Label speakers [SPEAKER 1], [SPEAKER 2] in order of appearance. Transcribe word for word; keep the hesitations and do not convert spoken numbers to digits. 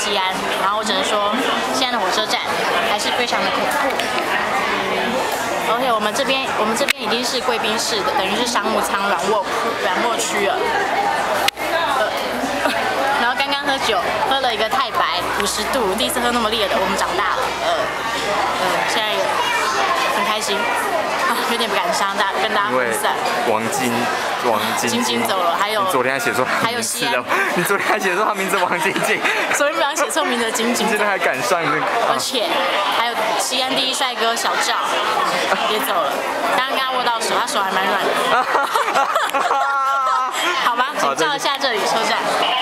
[SPEAKER 1] 西安，然后我只能说，西安的火车站还是非常的恐怖。OK， 我们这边我们这边已经是贵宾室的，等于是商务舱软卧软卧区了。呃，然后刚刚喝酒，喝了一个太白五十度，第一次喝那么烈的，我们长大了，呃呃，现在也很开心。啊，有点不敢上大跟大家分散。
[SPEAKER 2] 王晶，王晶
[SPEAKER 1] 晶晶走了，还有
[SPEAKER 2] 你昨天还写错
[SPEAKER 1] 还有西安，
[SPEAKER 2] 你昨天还写错他名字王晶晶，
[SPEAKER 1] 昨天不想写错名字的晶晶，
[SPEAKER 2] 你现在还敢上那个？
[SPEAKER 1] 而且还有西安第一帅哥小赵也走了，刚刚跟他握到手，他手还蛮软的。好吧，请照一下这里车站。